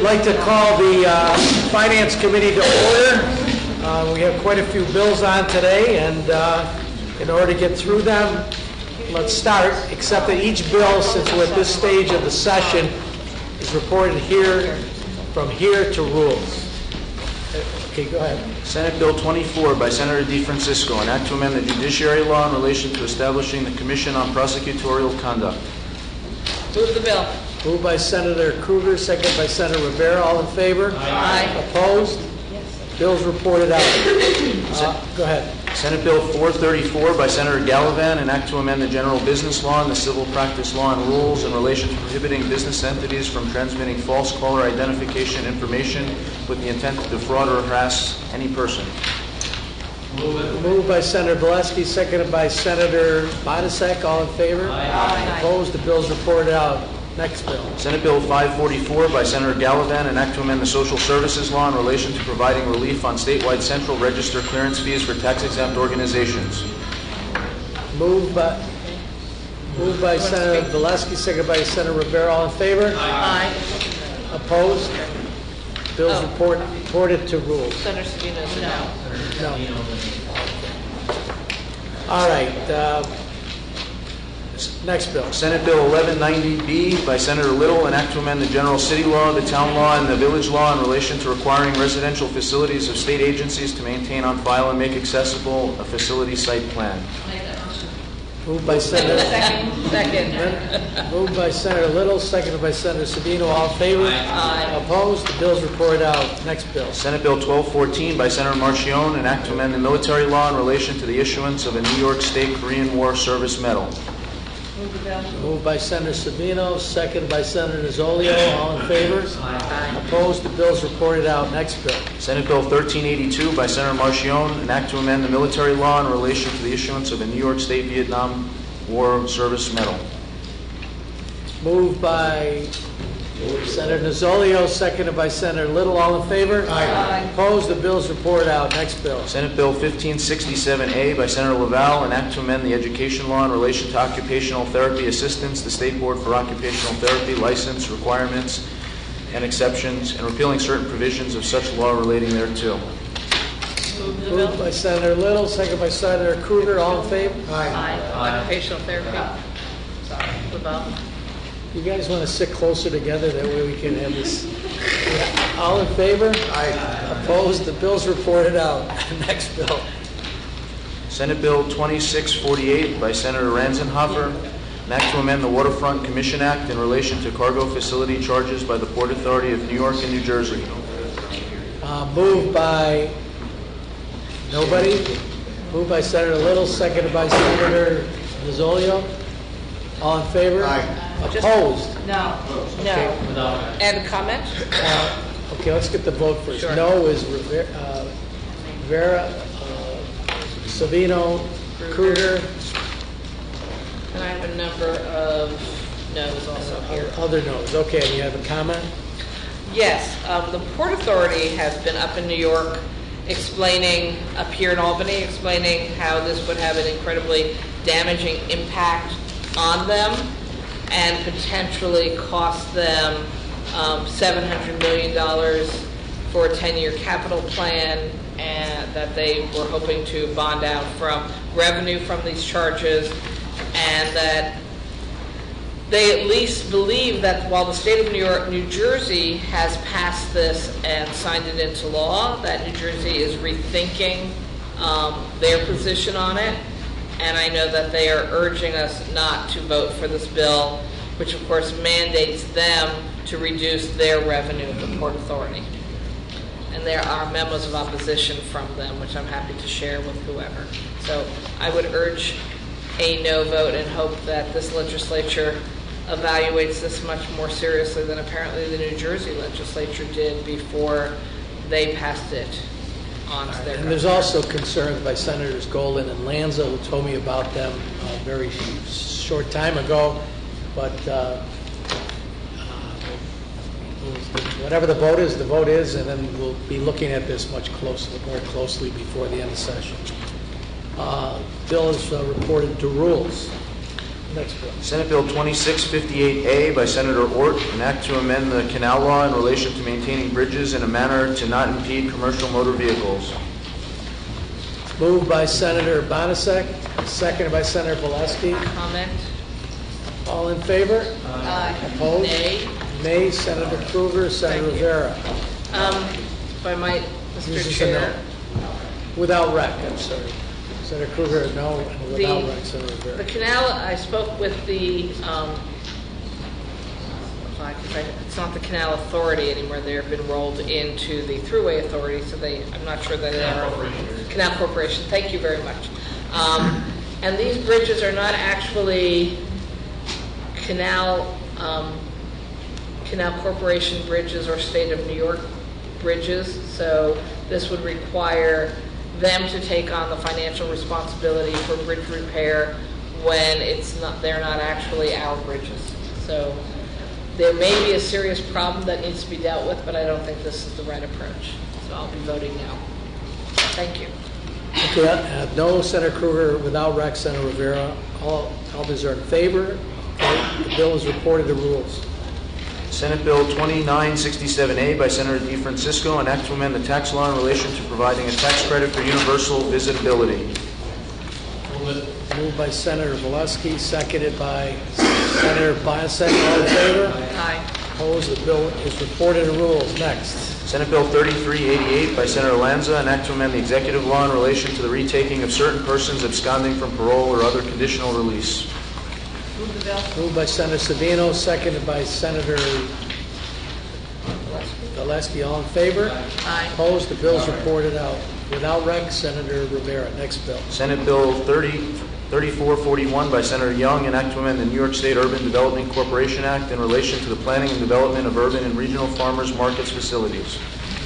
like to call the Finance Committee to order. We have quite a few bills on today, and in order to get through them, let's start, except that each bill, since we're at this stage of the session, is reported here, from here to rules. Okay, go ahead. Senate Bill 24 by Senator DeFrancisco, an act to amend the judiciary law in relation to establishing the Commission on Prosecutorial Conduct. Move the bill. Moved by Senator Kruger, second by Senator Rivera. All in favor? Aye. Opposed? Bills reported out. Go ahead. Senate Bill 434 by Senator Gallivan, an act to amend the general business law and the civil practice law and rules in relation to prohibiting business entities from transmitting false caller identification information with the intent to defraud or harass any person. Moved by Senator Valesky, seconded by Senator Bodisek. All in favor? Aye. Opposed? The bills reported out. Next bill. Senate Bill 544 by Senator Gallivan, an act to amend the social services law in relation to providing relief on statewide central register clearance fees for tax-exempt organizations. Moved by Senator Valesky, seconded by Senator Rivera. All in favor? Aye. Opposed? Bills reported to rules. Senator Savino's no. No. All right. Next bill. Senate Bill 1190B by Senator Little, an act to amend the general city law, the town law, and the village law in relation to requiring residential facilities of state agencies to maintain on file and make accessible a facility site plan. Moved by Senator. Second. Moved by Senator Little, seconded by Senator Savino. All in favor? Aye. Opposed? The bills reported out. Next bill. Senate Bill 1214 by Senator Marchione, an act to amend the military law in relation to the issuance of a New York State Korean War Service Medal. Move the bill. Moved by Senator Savino, seconded by Senator Nozzolio. All in favor? Aye. Opposed? The bills reported out. Next bill. Senate Bill 1382 by Senator Marchione, an act to amend the military law in relation to the issuance of a New York State Vietnam War Service Medal. Moved by Senator Nozzolio, seconded by Senator Little. All in favor? Aye. Opposed? The bills reported out. Next bill. Senate Bill 1567A by Senator Laval, an act to amend the education law in relation to occupational therapy assistance, the State Board for Occupational Therapy license requirements and exceptions, and repealing certain provisions of such law relating thereto. Move the Moved bill. by Senator Little, seconded by Senator Kruger. All in favor? Aye. Occupational therapy. Sorry. Laval. You guys want to sit closer together, that way we can have this. Yeah. All in favor? Aye. Opposed? The bills reported out. Next bill. Senate Bill 2648 by Senator Ranzenhofer, an act to amend the Waterfront Commission Act in relation to cargo facility charges by the Port Authority of New York and New Jersey. Moved by nobody. Moved by Senator Little, seconded by Senator Nozzolio. All in favor? Aye. Opposed? No. No. And comment? Okay, let's get the vote first. Sure. No is Rivera, Savino, Kruger. And I have a number of no's also here. Other no's. Okay, and you have a comment? Yes, the Port Authority has been up in New York explaining, up here in Albany, explaining how this would have an incredibly damaging impact on them and potentially cost them $700 million for a 10-year capital plan, and that they were hoping to bond out from revenue from these charges, and that they at least believe that while the state of New Jersey has passed this and signed it into law, that New Jersey is rethinking their position on it. And I know that they are urging us not to vote for this bill, which of course mandates them to reduce their revenue at the Port Authority. And there are memos of opposition from them, which I'm happy to share with whoever. So I would urge a no vote and hope that this legislature evaluates this much more seriously than apparently the New Jersey legislature did before they passed it on to their And there's also concerns by Senators Golden and Lanza, who told me about them a very short time ago. But whatever the vote is, and then we'll be looking at this more closely before the end of the session. Bill is reported to rules. Next bill. Senate Bill 2658A by Senator Ort, an act to amend the canal law in relation to maintaining bridges in a manner to not impede commercial motor vehicles. Moved by Senator Bonasek, seconded by Senator Valesky. Comment? All in favor? Aye. Opposed? Nay? Nay. Senator Krueger, Senator Thank you. Rivera. If I might, This Mr. is a Chair. no. Without rec, I'm sorry. Senator Krueger, no, and without rec, Senator The Rivera. canal, I spoke with the, it's not the Canal Authority anymore, they've been rolled into the Thruway Authority, so I'm not sure that they are. Canal Corporation, thank you very much. And these bridges are not actually Canal Corporation bridges or State of New York bridges, so this would require them to take on the financial responsibility for bridge repair when they're not actually our bridges. So there may be a serious problem that needs to be dealt with, but I don't think this is the right approach. So I'll be voting no. Thank you. Okay, no, Senator Krueger, without rec, Senator Rivera. All others are in favor. Okay, the bill is reported to rules. Senate Bill 2967A by Senator DeFrancisco, an act to amend the tax law in relation to providing a tax credit for universal visitability. Moved by Senator Valesky, seconded by Senator Bonasek. All in favor? Aye. Opposed? The bill is reported to rules. Next. Senate Bill 3388 by Senator Lanza, an act to amend the executive law in relation to the retaking of certain persons absconding from parole or other conditional release. Move the bill. Moved by Senator Savino, seconded by Senator Valesky. All in favor? Aye. Opposed? The bill is reported out. Without rec, Senator Rivera. Next bill. Senate Bill 3441 by Senator Young, an act to amend the New York State Urban Development Corporation Act in relation to the planning and development of urban and regional farmers markets facilities.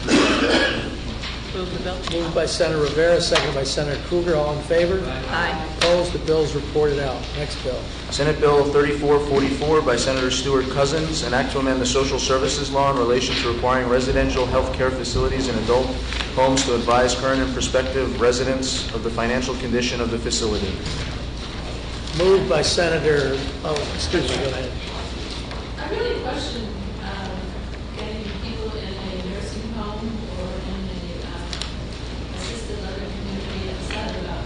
Move the bill. Moved by Senator Rivera, seconded by Senator Krueger. All in favor? Aye. Opposed? The bill is reported out. Next bill. Senate Bill 3444 by Senator Stuart Cousins, an act to amend the social services law in relation to requiring residential health care facilities and adult homes to advise current and prospective residents of the financial condition of the facility. Moved by Senator, go ahead. I really question getting people in a nursing home or in a assisted living community upset about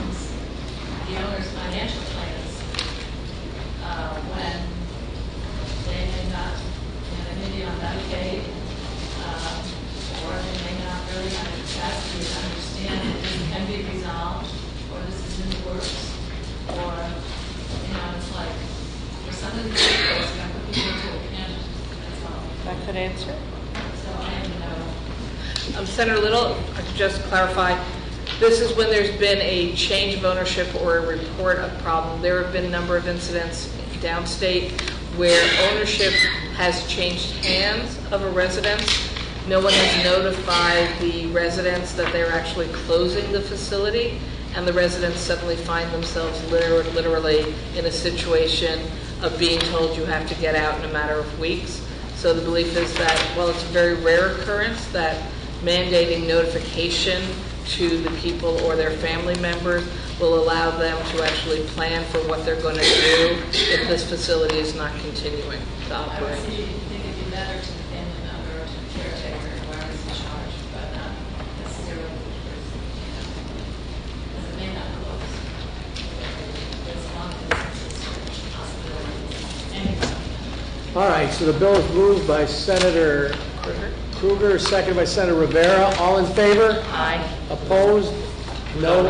the owner's financial plans when they may not, they may be on Medicaid or they may not really have the capacity to understand that this can be resolved or this is in the works or, it's like for some of these people, it's going to put people into a panic. That's all. That could answer. So I don't know. Senator Little, I could just clarify, this is when there's been a change of ownership or a report of problem. There have been a number of incidents downstate where ownership has changed hands of a residence. No one has notified the residents that they're actually closing the facility, and the residents suddenly find themselves literally in a situation of being told you have to get out in a matter of weeks. So the belief is that, while it's a very rare occurrence, that mandating notification to the people or their family members will allow them to actually plan for what they're going to do if this facility is not continuing to I would operate. think it'd be better to the family member or to the caretaker, whoever's in charge, but not necessarily the person, because it may not close. As long as it's a possibility. Anyway. All right, so the bill is moved by Senator Krueger, seconded by Senator Rivera. All in favor? Aye. Opposed? No.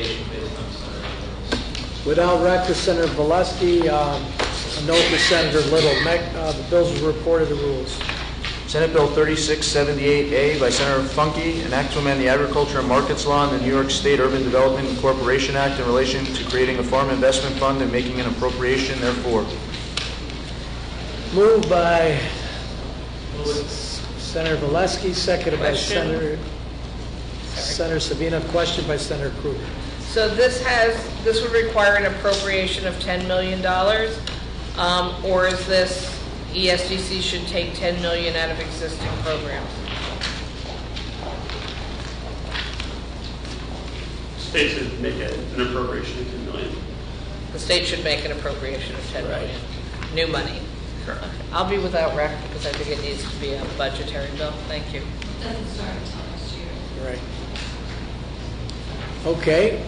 Without rec, for Senator Valesky, a note to Senator Little. The bills are reported to rules. Senate Bill 3678A by Senator Funke, an act to amend the Agriculture and Markets Law and the New York State Urban Development Corporation Act in relation to creating a farm investment fund and making an appropriation therefore. Moved by Senator Valesky, seconded by Question. Senator Savino. Question by Senator Krueger. So this would require an appropriation of $10 million, or is this ESDC should take $10 million out of existing programs? State should make it an appropriation of $10 million. The state should make an appropriation of 10 Right. million, new money. Correct. I'll be without rec because I think it needs to be a budgetary bill. Thank you. It doesn't start until next year. Right. Okay,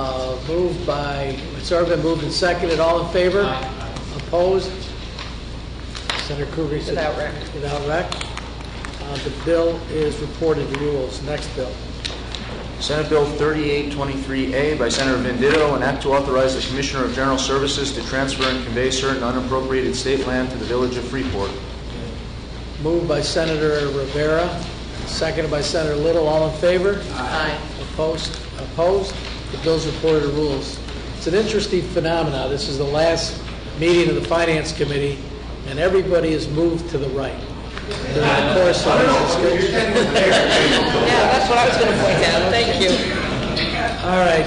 it's already been moved and seconded. All in favor? Opposed? Senator Krueger said... Without rec. Without rec. The bill is reported to rules. Next bill. Senate Bill 3823A by Senator Venditto, an act to authorize the Commissioner of General Services to transfer and convey certain unappropriated state land to the Village of Freeport. Moved by Senator Rivera, seconded by Senator Little. All in favor? Aye. Opposed? Opposed? The bill's reported to rules. It's an interesting phenomenon. This is the last meeting of the Finance Committee, and everybody has moved to the right. During the course of this discussion. Yeah, that's what I was going to point out. Thank you. All right.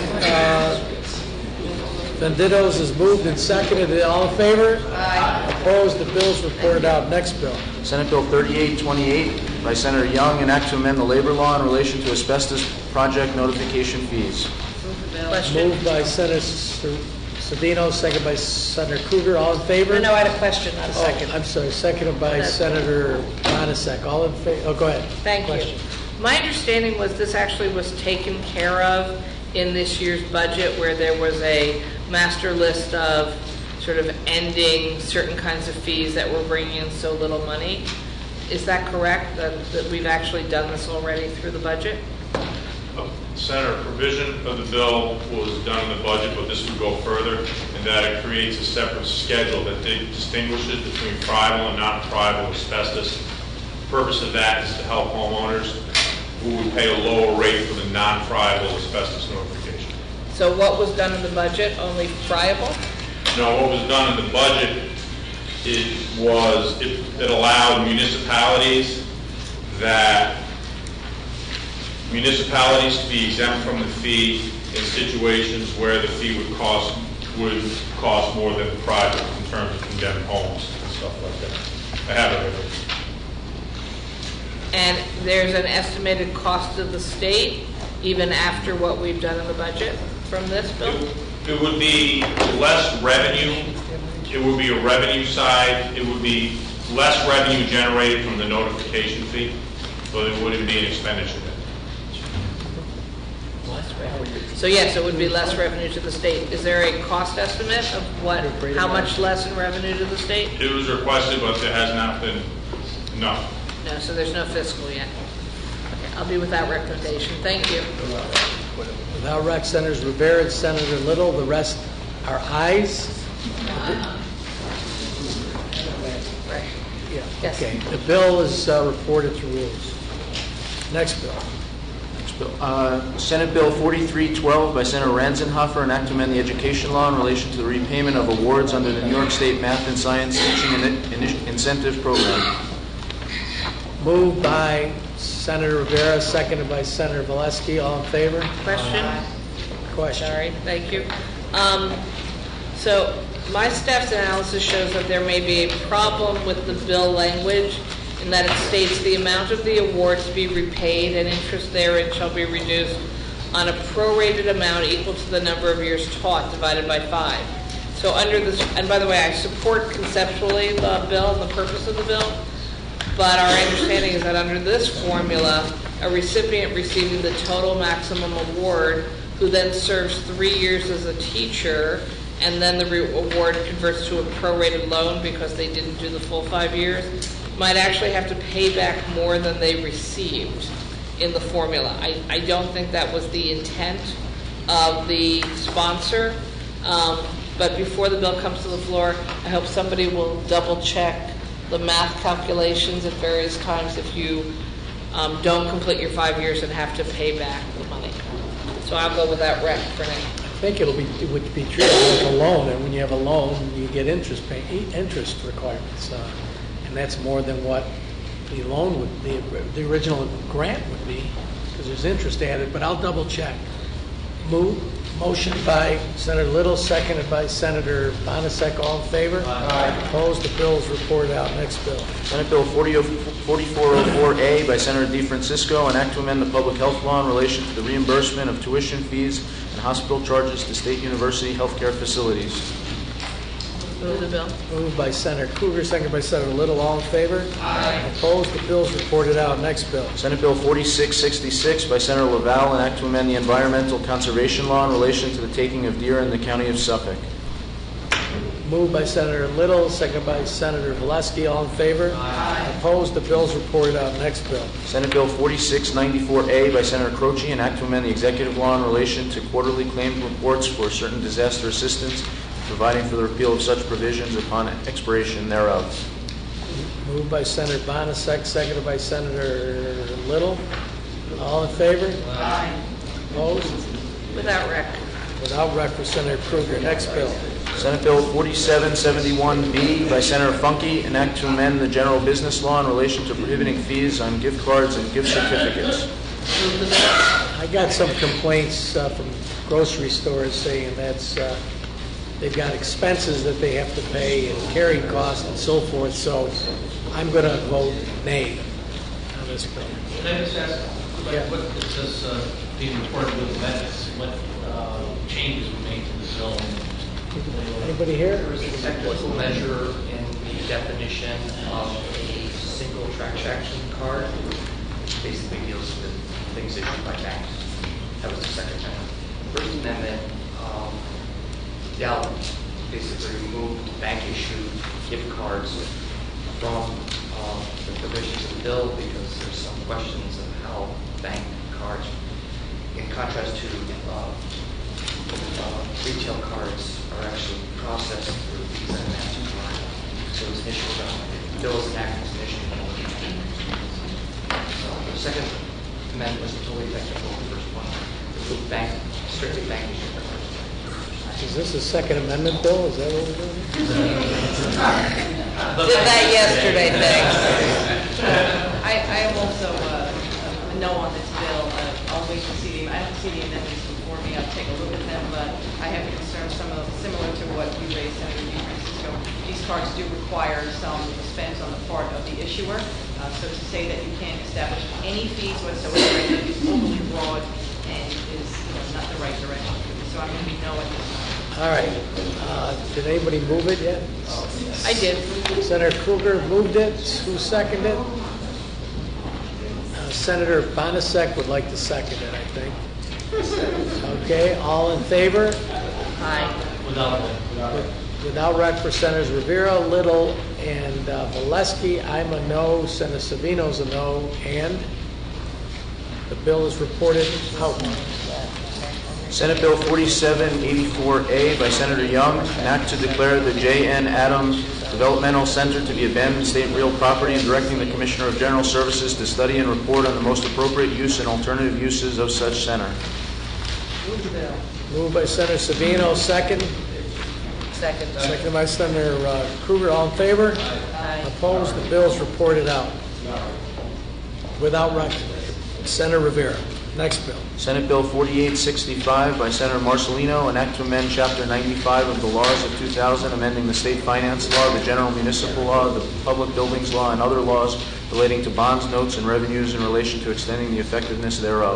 Venditto's is moved and seconded. All in favor? Aye. Opposed? The bill's reported out. Next bill. Senate Bill 3828 by Senator Young, an act to amend the labor law in relation to asbestos project notification fees. Question? Moved by Senator Sedino, seconded by Senator Krueger. All in favor? No, I had a question, not a second. I'm sorry, seconded by That's- Senator Bonasek. All in favor? Oh, go ahead. Thank you. Question. My understanding was this actually was taken care of in this year's budget, where there was a master list of sort of ending certain kinds of fees that were bringing in so little money. Is that correct, that we've actually done this already through the budget? Senator, provision of the bill was done in the budget, but this would go further in that it creates a separate schedule that distinguishes between friable and non-friable asbestos. The purpose of that is to help homeowners who would pay a lower rate for the non-friable asbestos notification. So what was done in the budget, only friable? No, what was done in the budget, it allowed municipalities to be exempt from the fee in situations where the fee would cost more than the project in terms of condemned homes and stuff like that. I have it right And there's an estimated cost to the state, even after what we've done in the budget from this bill? It would be less revenue. It would be a revenue side. It would be less revenue generated from the notification fee, but it wouldn't be an expenditure. So yes, it would be less revenue to the state. Is there a cost estimate of how much less in revenue to the state? It was requested, but there has not been, no. No, so there's no fiscal yet. Okay, I'll be with that recommendation. Thank you. Without rec, Senators Rivera and Senator Little. The rest are ayes. Right. Yeah. Yes. Okay. The bill is reported to rules. Next bill. Senate Bill 4312 by Senator Ranzenhofer, an act to amend the education law in relation to the repayment of awards under the New York State Math and Science Teaching Incentive Program. Moved by Senator Rivera, seconded by Senator Valesky. All in favor? Question? Question. Sorry, thank you. So my staff's analysis shows that there may be a problem with the bill language in that it states the amount of the award to be repaid and interest therein shall be reduced on a prorated amount equal to the number of years taught divided by 5. So under this, and by the way, I support conceptually the bill and the purpose of the bill, but our understanding is that under this formula, a recipient receiving the total maximum award who then serves 3 years as a teacher and then the award converts to a prorated loan because they didn't do the full 5 years, might actually have to pay back more than they received in the formula. I don't think that was the intent of the sponsor, but before the bill comes to the floor, I hope somebody will double check the math calculations at various times if you don't complete your 5 years and have to pay back the money. So I'll go with that rec for now. I think it would be treated like a loan, and when you have a loan, you get interest requirements, and that's more than what the loan would, the original grant would be, because there's interest added. But I'll double check. Motion by Senator Little, seconded by Senator Bonasek. All in favor? Aye. Opposed? The bill is reported out. Next bill. Senate Bill 4404A by Senator DeFrancisco, an act to amend the public health law in relation to the reimbursement of tuition fees and hospital charges to state university healthcare facilities. Move the bill. Moved by Senator Krueger, seconded by Senator Little. All in favor? Aye. Opposed? The bill is reported out. Next bill. Senate Bill 4666 by Senator Laval, an act to amend the environmental conservation law in relation to the taking of deer in the county of Suffolk. Moved by Senator Little, seconded by Senator Valesky. All in favor? Aye. Opposed? The bill is reported out. Next bill. Senate Bill 4694A by Senator Croce, an act to amend the executive law in relation to quarterly claimed reports for certain disaster assistance, providing for the repeal of such provisions upon expiration thereof. Moved by Senator Bonasek, seconded by Senator Little. All in favor? Aye. Opposed? Without rec. Without rec for Senator Krueger. Next bill. Senate Bill 4771B by Senator Funke, an act to amend the general business law in relation to prohibiting fees on gift cards and gift certificates. Move the bill. I got some complaints from grocery stores saying that's they've got expenses that they have to pay and carrying costs and so forth, so I'm going to vote nay on this bill. Can I just ask, Yeah. what is this being reported with amendments? What changes were made to the bill? Anybody here? There was a technical measure in the definition of a single transaction card, which basically deals with things issued by banks. That was the second amendment. First amendment basically removed bank-issued gift cards from the provisions of the bill because there's some questions of how bank cards, in contrast to retail cards, are actually processed through Visa and MasterCard. So it was initially the bill was enacted as initially. The second amendment was totally technical. The first one was strictly bank-issued cards. Is this a Second Amendment bill? Is that what we're doing? Did that yesterday, thanks. I am also a no on this bill. I'll wait to see I don't see the amendments before me. I'll take a look at them, but I have concerns similar to what you raised, Senator DeFrancisco. These cards do require some expense on the part of the issuer. So to say that you can't establish any fees whatsoever is overly broad and is not the right direction. So I'm going to be no at this time. All right. Did anybody move it yet? I did. Senator Krueger moved it. Who seconded it? Senator Bonasek would like to second it, I think. Okay. All in favor? Aye. Without rec for Senators Rivera, Little, and Valesky. I'm a no. Senator Savino's a no. And the bill is reported out. Senate Bill 4784A by Senator Young, an act to declare the J.N. Adams Developmental Center to be abandoned state real property and directing the Commissioner of General Services to study and report on the most appropriate use and alternative uses of such center. Moved by Senator Savino, second. Second. Seconded by Senator Krueger. All in favor? Aye. Opposed? The bill is reported out. Without rec. Senator Rivera. Next bill. Senate Bill 4865 by Senator Marcelino, an act to amend Chapter 95 of the laws of 2000, amending the state finance law, the general municipal law, the public buildings law, and other laws relating to bonds, notes, and revenues in relation to extending the effectiveness thereof.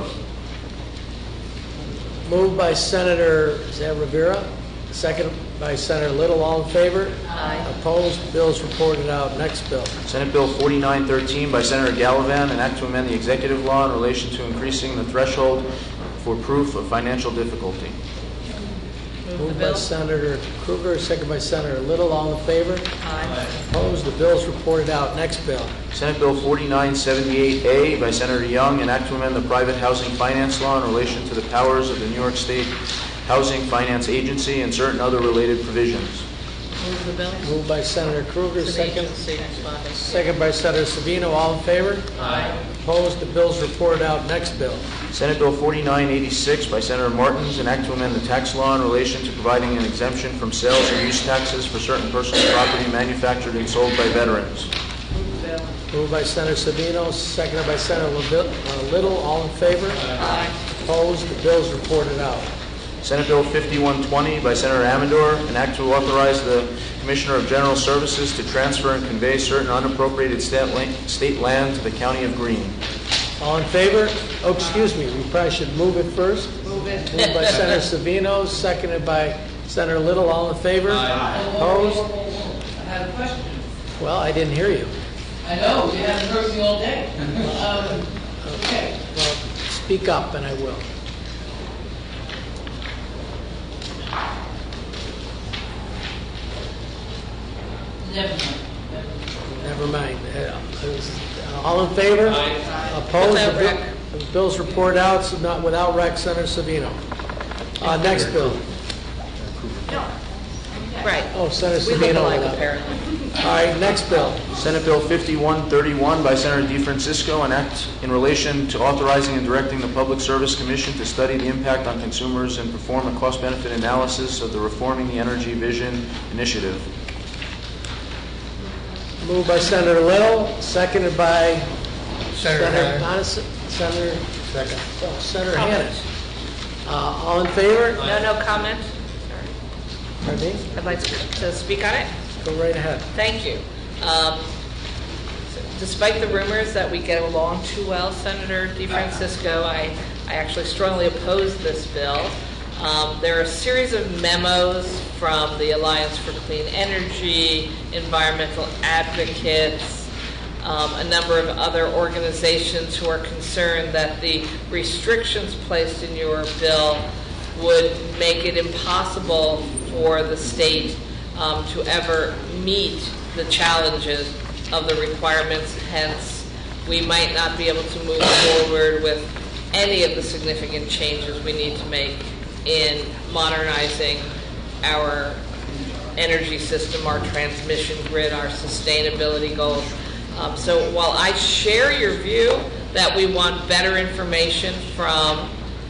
Moved by Senator Rivera, second by Senator Little. All in favor? Aye. Opposed? The bill is reported out. Next bill. Senate Bill 4913 by Senator Gallivan, an act to amend the executive law in relation to increasing the threshold for proof of financial difficulty. Move the Moved by bill. Senator Krueger, second by Senator Little. All in favor? Aye. Opposed? The bill is reported out. Next bill. Senate Bill 4978A by Senator Young, an act to amend the private housing finance law in relation to the powers of the New York State Housing Finance Agency and certain other related provisions. Move the bill. Moved by Senator Krueger, It's an second. agency responding. Second by Senator Savino. All in favor? Aye. Opposed? The bill is reported out. Next bill. Senate Bill 4986 by Senator Martins, an act to amend the tax law in relation to providing an exemption from sales and use taxes for certain personal property manufactured and sold by veterans. Move the bill. Moved by Senator Savino, seconded by Senator Little. All in favor? Aye. Opposed? The bill is reported out. Senate Bill 5120 by Senator Amador, an act to authorize the Commissioner of General Services to transfer and convey certain unappropriated state land to the County of Greene. All in favor? Oh, excuse me, we probably should move it first. Move Moved by Senator Savino, seconded by Senator Little. All in favor? Opposed? I have a question. Well, I didn't hear you. I know, you haven't heard me all day. Okay. Well, speak up and I will. Never mind. Never mind. All in favor? Opposed? Without The bill- rec. the bill's report out, so not without rec, Senator Savino. Next bill. Right. Oh, Senator We look Savino. alike, without- apparently. All right, next bill. Senate Bill 5131 by Senator DeFrancisco, an act in relation to authorizing and directing the Public Service Commission to study the impact on consumers and perform a cost-benefit analysis of the Reforming the Energy Vision initiative. Moved by Senator Little, seconded by Senator Hannan. Bonus- Senator, Second. Senator Hannan. All in favor? No comment? Pardon me? I'd like to speak on it. Go right ahead. Thank you. Despite the rumors that we get along too well, Senator DeFrancisco, I actually strongly oppose this bill. There are a series of memos from the Alliance for Clean Energy, environmental advocates, a number of other organizations who are concerned that the restrictions placed in your bill would make it impossible for the state to ever meet the challenges of the requirements. Hence, we might not be able to move forward with any of the significant changes we need to make in modernizing our energy system, our transmission grid, our sustainability goals. So while I share your view that we want better information from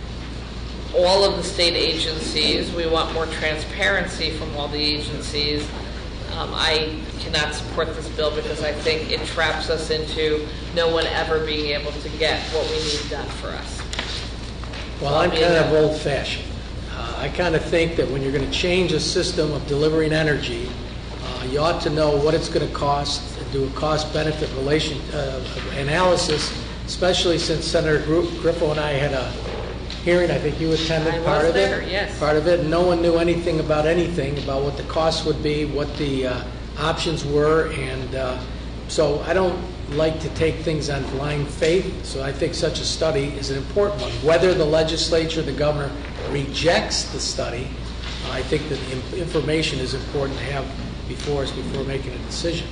all of the state agencies, we want more transparency from all the agencies, I cannot support this bill because I think it traps us into no one ever being able to get what we need done for us. Well, I'm kind of old-fashioned. I kind of think that when you're going to change a system of delivering energy, you ought to know what it's going to cost, and do a cost-benefit relation analysis, especially since Senator Griffo and I had a hearing. I think you attended I part was of it. there, yes. Part of it. No one knew anything, about what the costs would be, what the options were, and so I don't like to take things on blind faith. So I think such a study is an important one. Whether the legislature, the governor, rejects the study, I think that the information is important to have before us before making a decision.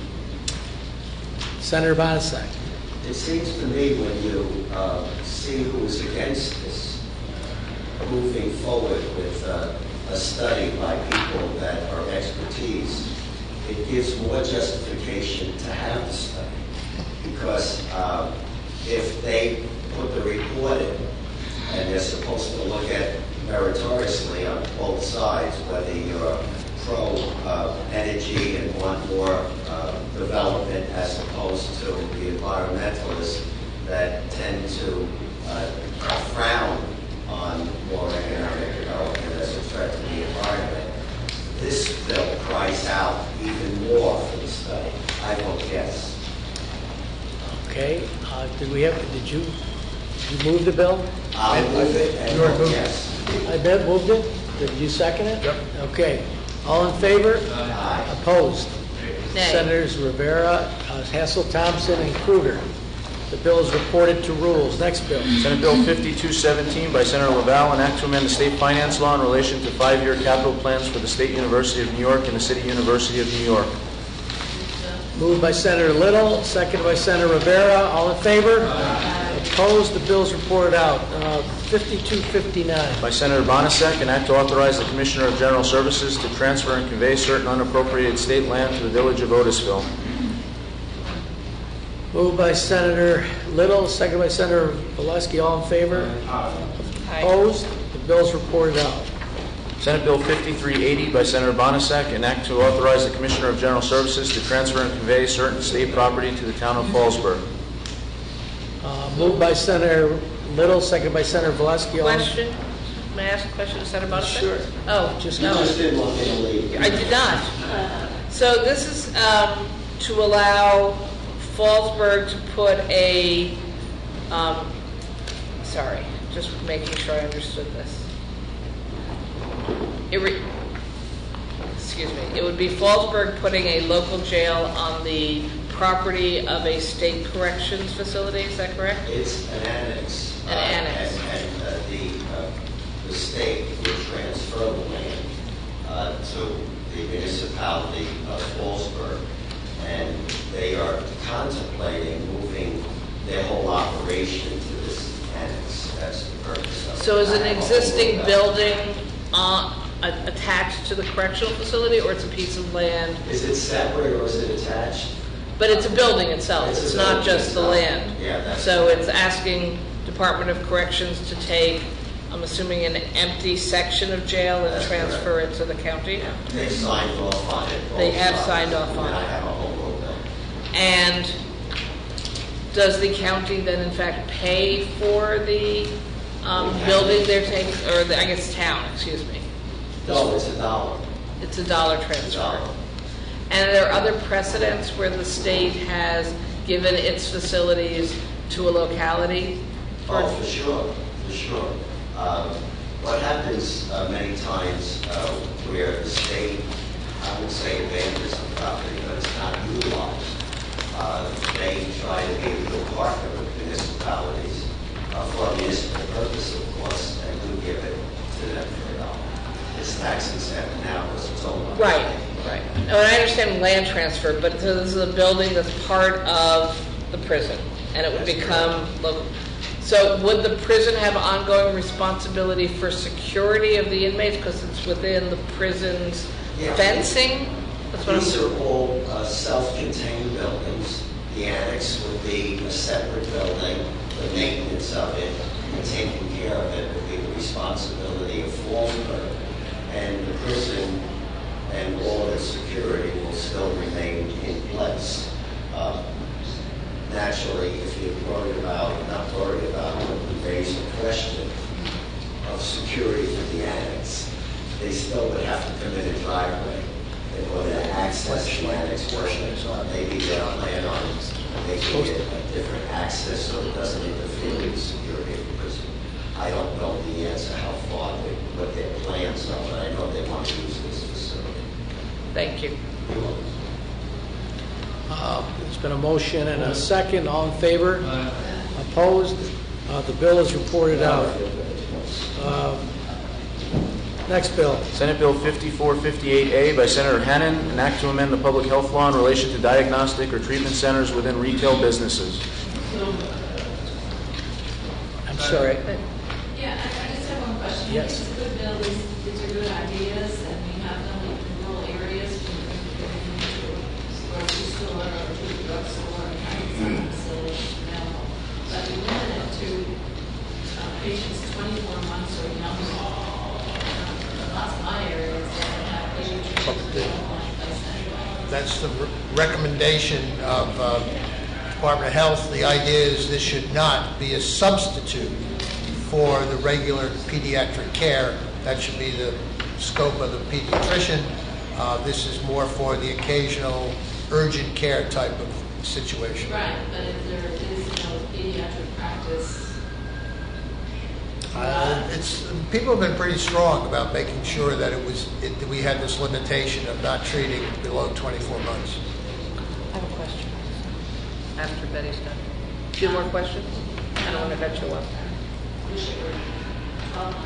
Senator Bonasek. It seems to me when you see who's against this, moving forward with a study by people that are expertise, it gives more justification to have the study. Because if they put the report in, and they're supposed to look at meritoriously on both sides, whether you're pro-energy and want more development as opposed to the environmentalists that tend to frown on more economic development as a threat to the environment. This bill cries out even more for the study. I vote yes. Okay. Did you move the bill? I'll move it and vote yes. I bet moved it. Did you second it? Yep. Okay. All in favor? Aye. Opposed? Nay. Senators Rivera, Hassel-Thompson, and Kruger. The bill is reported to rules. Next bill. Senate Bill 5217 by Senator Laval, an act to amend the state finance law in relation to 5-year capital plans for the State University of New York and the City University of New York. Moved by Senator Little, seconded by Senator Rivera. All in favor? Opposed? The bill is reported out. 5259. By Senator Bonasek, an act to authorize the Commissioner of General Services to transfer and convey certain unappropriated state land to the Village of Otisville. Moved by Senator Little, seconded by Senator Valesky. All in favor? Opposed? The bill is reported out. Senate Bill 5380 by Senator Bonasek, an act to authorize the Commissioner of General Services to transfer and convey certain state property to the town of Fallsburg. Moved by Senator Little, seconded by Senator Valesky. All in- Question? May I ask a question to Senator Bonasek? Sure. Oh, Just You no. just didn't want me to leave. I did not. So this is to allow Fallsburg to put a, sorry, just making sure I understood this. it would be Fallsburg putting a local jail on the property of a state corrections facility, is that correct? It's an annex. An annex. And the state will transfer the land to the municipality of Fallsburg, and they are contemplating moving their whole operation to this annex. That's the purpose of it. So is an existing building attached to the correctional facility, or it's a piece of land? Is it separate or is it attached? But it's a building itself, It's a it's not building just the itself. land. Yeah, that's- So it's asking Department of Corrections to take, I'm assuming, an empty section of jail and That's transfer it to the county? They signed off on it. They have signed off on And I it. have a whole row bill. And does the county then in fact pay for the building they're taking, or I guess town, excuse me? No, it's $1. It's a dollar It's transfer. $1. And are there other precedents where the state has given its facilities to a locality? Oh, for sure, for sure. What happens many times where the state, I would say, abandons the property, but it's not utilized, they try to be a good partner with municipalities for a municipal purpose, of course, and do give it to them for $1. It's tax exempt now, because it's owned by the Right, state. right. Oh, and I understand land transfer, but so this is a building that's part of the prison, and it would That's become local. So would the prison have ongoing responsibility for security of the inmates because it's within the prison's Yeah. fencing? That's what These I'm. are all self-contained buildings. The annex would be a separate building. The maintenance of it and taking care of it would be the responsibility of Fallsburg. And the prison and all of its security will still remain in place. Naturally, if you're not worried about, but you raise a question of security for the annex, they still would have to come in a driveway in order to access the annex portion. Maybe they'll plan on making it a different access so it doesn't interfere with the security of the prison. I don't know the answer how far, what their plans are, but I know they want to use this facility. Thank you. There's been a motion and a second. All in favor? Opposed? The bill is reported out. Next bill. Senate Bill 5458A by Senator Hannan, an act to amend the public health law in relation to diagnostic or treatment centers within retail businesses. I'm sorry. Yeah, I just have one question. Yes. It's a good bill, these are good ideas, and we have them in rural areas, from the grocery store or to the drugstore, and having some facilities available. But we limit it to patients 24 months or younger. Lots of my areas that have pediatricians. That's the recommendation of Department of Health. The idea is this should not be a substitute for the regular pediatric care. That should be the scope of the pediatrician. This is more for the occasional urgent care type of situation. Right, but if there is no pediatric practice, People have been pretty strong about making sure that we had this limitation of not treating below 24 months. I have a question. After Betty's done. Two more questions? I don't want to cut you off. wish it were 12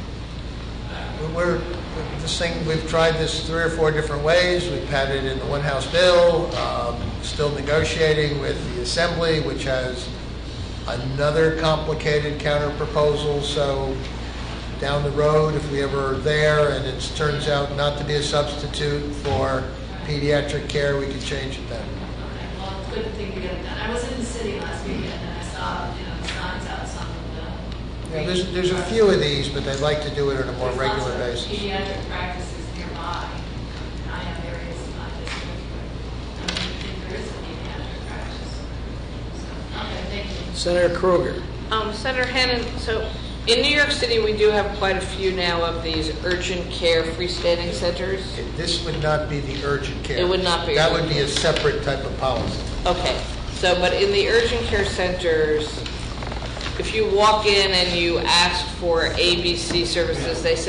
months. We've tried this 3 or 4 different ways. We've had it in the one-house bill, still negotiating with the Assembly, which has another complicated counter proposal. So down the road, if we ever are there and it turns out not to be a substitute for pediatric care, we can change it then. Okay, well, it's a good thing to get it done. I was in the city last weekend and I saw, the signs out some of the. Yeah, there's a few of these, but they'd like to do it on a more There's lots regular of basis. Pediatric practices nearby. I have areas in my district where I don't think there is a pediatric practice. So, okay, thank you. Senator Kruger. Senator Hannan, so in New York City, we do have quite a few now of these urgent care freestanding centers. This would not be the urgent care. It would not be That urgent would be a separate type of policy. Okay, so, but in the urgent care centers, if you walk in and you ask for ABC services, they say,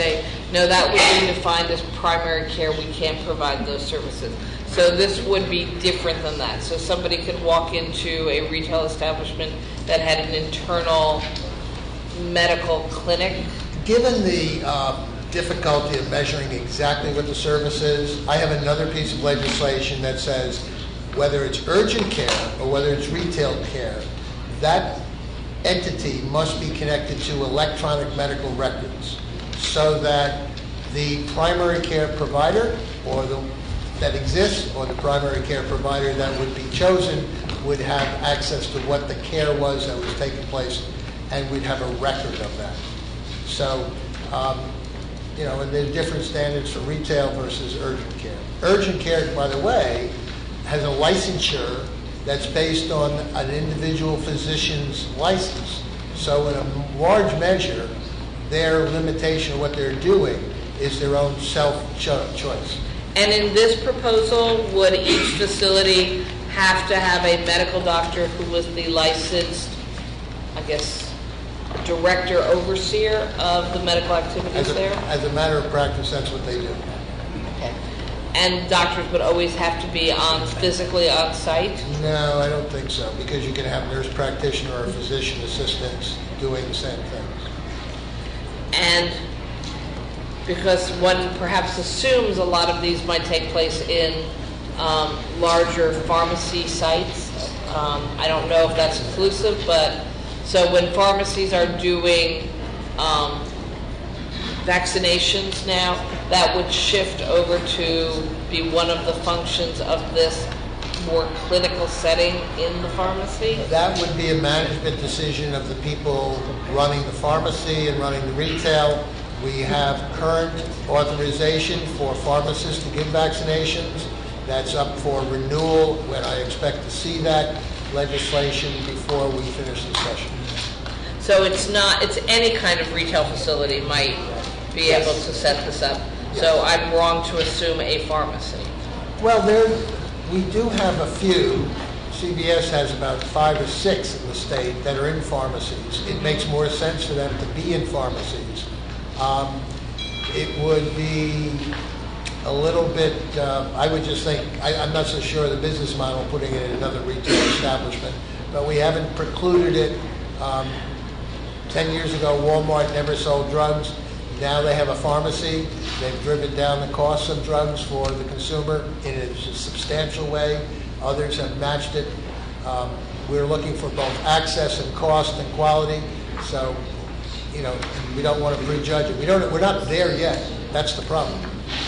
No, that would be defined as primary care. We can't provide those services. So this would be different than that. So somebody could walk into a retail establishment that had an internal medical clinic. Given the difficulty of measuring exactly what the service is, I have another piece of legislation that says whether it's urgent care or whether it's retail care, that entity must be connected to electronic medical records so that the primary care provider that exists or the primary care provider that would be chosen would have access to what the care was that was taking place and we'd have a record of that. So, and there's different standards for retail versus urgent care. Urgent care, by the way, has a licensure that's based on an individual physician's license. So in a large measure, their limitation of what they're doing is their own self-choice. And in this proposal, would each facility have to have a medical doctor who was the licensed, I guess, director, overseer of the medical activities there? As a matter of practice, that's what they do. Okay. And doctors would always have to be physically on site? No, I don't think so, because you can have nurse practitioner or physician assistants doing the same things. And because one perhaps assumes a lot of these might take place in larger pharmacy sites. I don't know if that's inclusive, but so when pharmacies are doing vaccinations now, that would shift over to be one of the functions of this more clinical setting in the pharmacy? That would be a management decision of the people running the pharmacy and running the retail. We have current authorization for pharmacists to give vaccinations. That's up for renewal, when I expect to see that legislation before we finish the session. So it's any kind of retail facility might be able to set this up. Yes. So I'm wrong to assume a pharmacy. Well, we do have a few. CVS has about 5 or 6 in the state that are in pharmacies. It makes more sense for them to be in pharmacies. It would be a little bit, I would just think, I'm not so sure of the business model putting it in another retail establishment, but we haven't precluded it. 10 years ago, Walmart never sold drugs. Now they have a pharmacy. They've driven down the costs of drugs for the consumer in a substantial way. Others have matched it. We're looking for both access and cost and quality. So, we don't want to prejudge it. We're not there yet. That's the problem.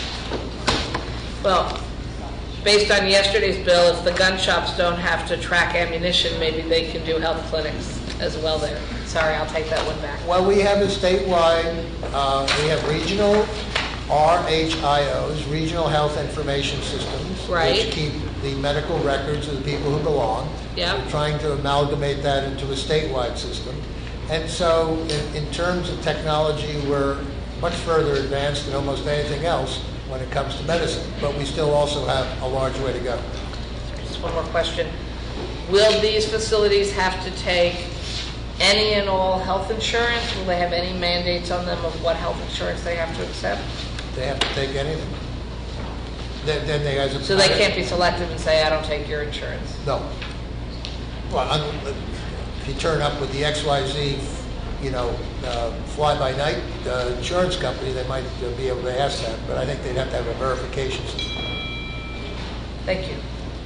Well, based on yesterday's bill, if the gun shops don't have to track ammunition, maybe they can do health clinics as well there. Sorry, I'll take that one back. Well, we have a statewide, we have regional RHIOs, Regional Health Information Systems, Right. which keep the medical records of the people who belong. Yeah. We're trying to amalgamate that into a statewide system. And so in terms of technology, we're much further advanced than almost anything else when it comes to medicine. But we still also have a large way to go. Just one more question. Will these facilities have to take any and all health insurance? Will they have any mandates on them of what health insurance they have to accept? They have to take anything. Then they, as a So they can't be selective and say, I don't take your insurance? No. Well, if you turn up with the XYZ, fly-by-night insurance company, they might be able to ask that, but I think they'd have to have a verification system. Thank you.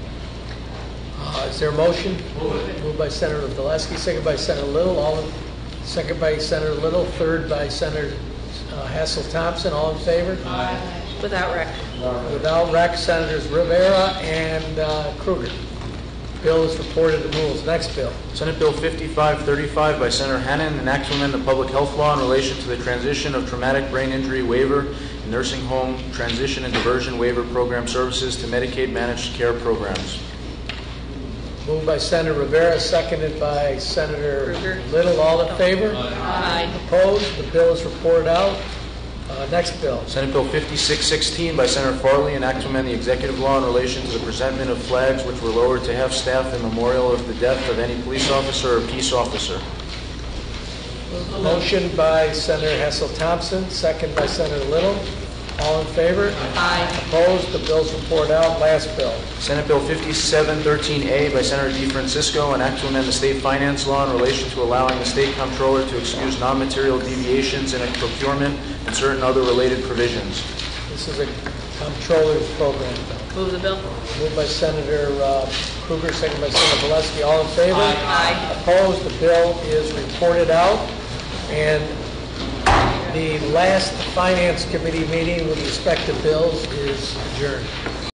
Is there a motion? Moved by Senator Valesky, second by Senator Little. Second by Senator Little, third by Senator Hassel-Thompson. All in favor? Aye. Without rec. Without rec, Senators Rivera and Kruger. Bill is reported to rules. Next bill. Senate Bill 5535 by Senator Hannan, an act to amend the public health law in relation to the transition of traumatic brain injury waiver and nursing home transition and diversion waiver program services to Medicaid managed care programs. Moved by Senator Rivera, seconded by Senator Kruger. Little. All in favor? Aye. Opposed? The bill is reported out. Next bill. Senate Bill 5616 by Senator Farley, an act to amend the executive law in relation to the presentment of flags which were lowered to half-staff in memorial of the death of any police officer or peace officer. Motion by Senator Hessel-Thompson, second by Senator Little. All in favor? Aye. Opposed? The bill's reported out. Last bill. Senate Bill 5713A by Senator DeFrancisco, an act to amend the state finance law in relation to allowing the state comptroller to excuse non-material deviations in a procurement and certain other related provisions. This is a comptroller's program bill. Move the bill. Moved by Senator Krueger, second by Senator Valesky. All in favor? Aye. Opposed? The bill is reported out. And the last Finance Committee meeting with respect to bills is adjourned.